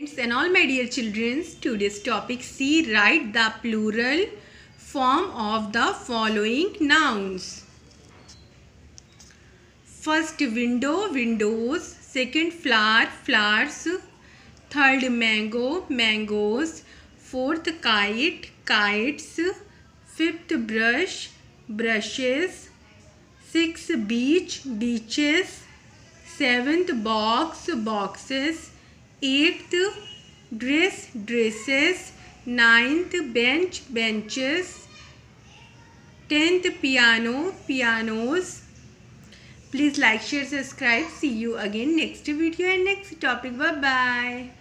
And all my dear children, today's topic C. Write the plural form of the following nouns. First window, windows. Second flower, flowers. Third mango, mangoes. Fourth kite, kites. Fifth brush, brushes. Sixth beach, beaches. Seventh box, boxes. Eighth dress, dresses. Ninth bench, benches. 10th piano, pianos. Please like, share, subscribe. See you again next video and next topic. Bye bye.